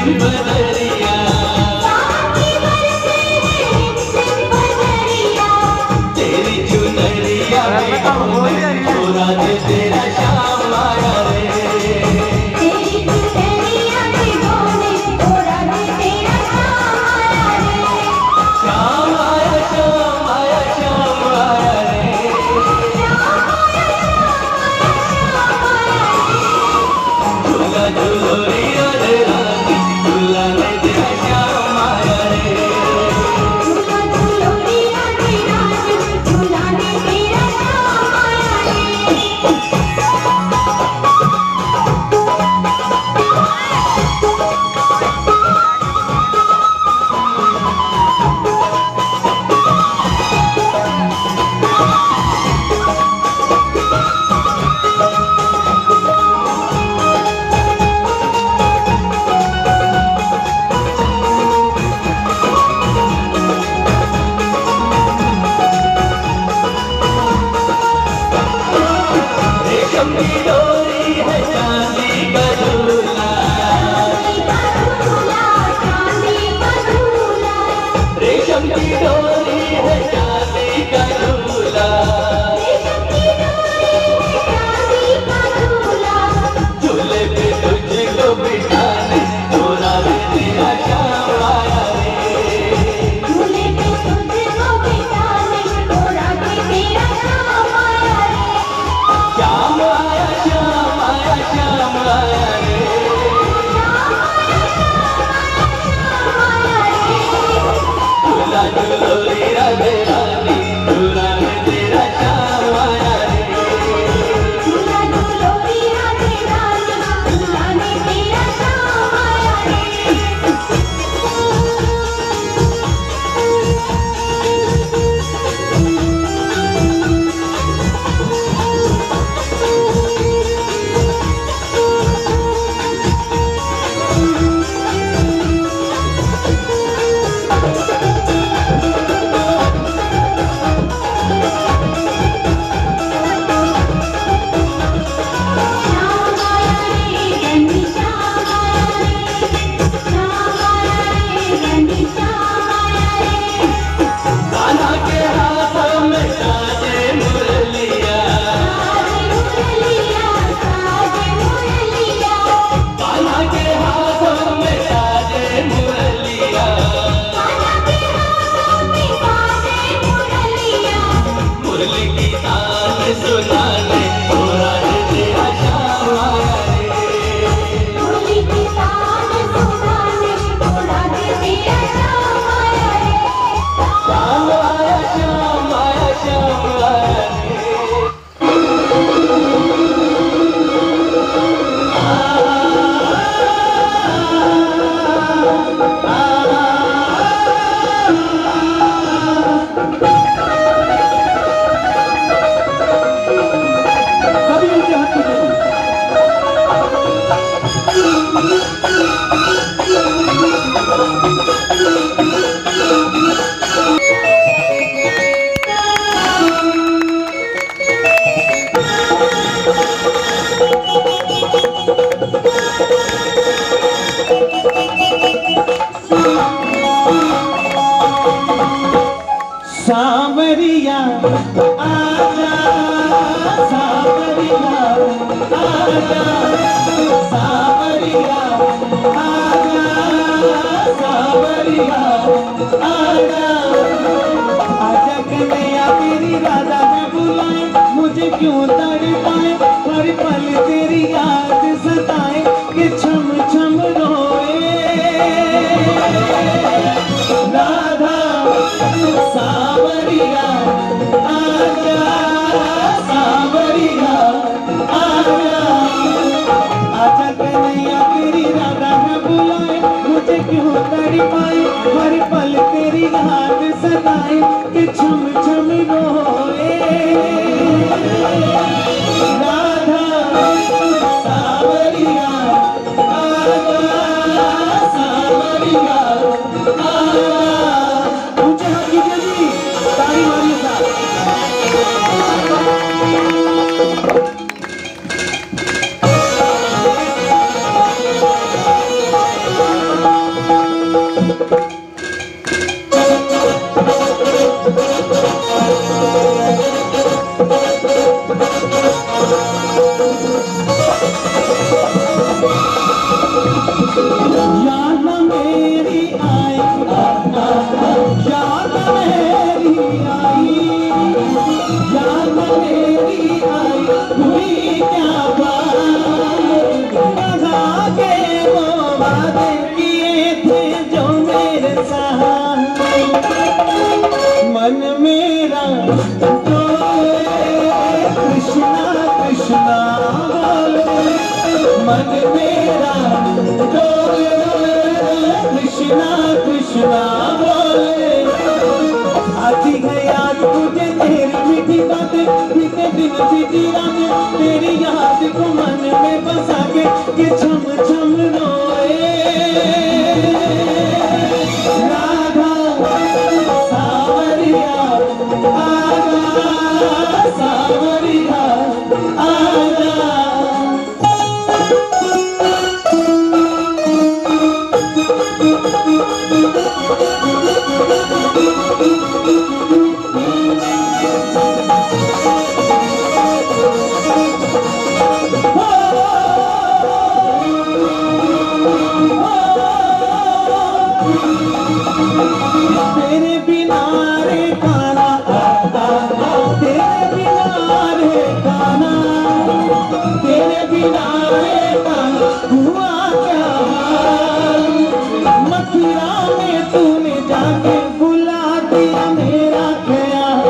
सावरिया आजा, सावरिया आजा, सावरिया आजा, सावरिया आजा, आजा कन्हैया तेरी राधा न बुलाए, मुझे क्यों तड़पाए, हर पल तेरी याद सताए कि छम छम रोए। राधा सावरिया आजा, सावरिया आजा, आजा कन्हैया तेरी राधा न बुलाए, मुझे क्यों तड़पाए, हर पल तेरी याद सताए कि छम छम रोए। राधा सावरिया आजा, सावरिया आजा। मन मेरा कृष्णा कृष्णा बोले, मन मेरा कृष्णा कृष्णा बोले। आती है याद तुझे तेरी मीठी बातें, बीते दिन बीती रातें, तेरी याद को मन में बसा के छम छम रोए। राधा सावरिया आजा, सावरिया आजा। तेरे बिना रे काना, तेरे बिना रे काना, तेरे बिना रे काना हुआ क्या हाल। मथुरा में तूने जाके बुला दिया मेरा ख्याल।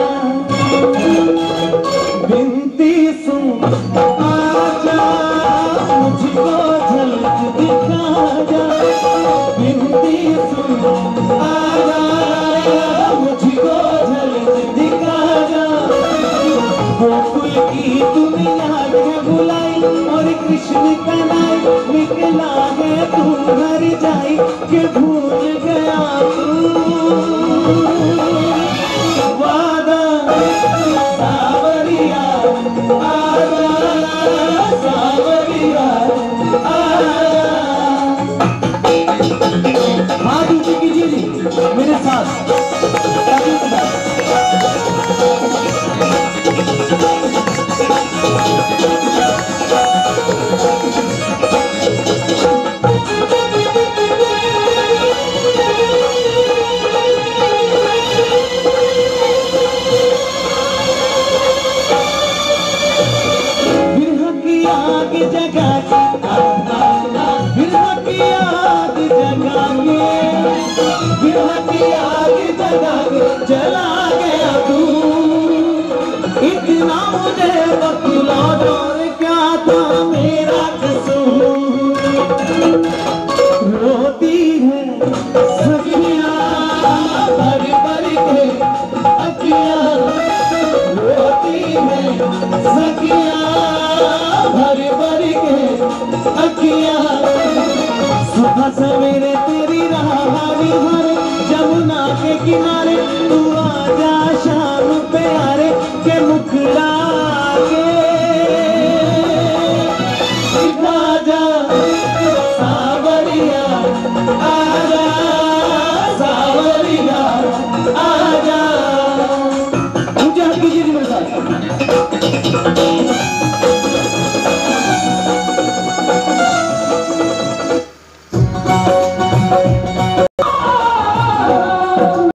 बिनती सुन आजा, मुझको झलक दिखा जा। बिनती सुन आजा, मुझको झलक दिखा जा। गोकुल की दुनिया है बुलाई और कृष्ण का नाम निकला है तू हर जाई के भूल गया तू वादा। सावरिया आजा, सावरिया आजा। हाथ ऊंचे कीजिए जी मेरे साथ। बिरहा की आग जगा के, बिरहा की आग जगा के, बिरहा की आग जगा के चला गया तू। इतना मुझे बतला और क्या था मेरा कसूर। रोती है सखियां भर भर के अखियां, रोती है सखियां भर भर के अखियां। सुबह सवेरे तेरी राह निहारे, जमुना के किनारे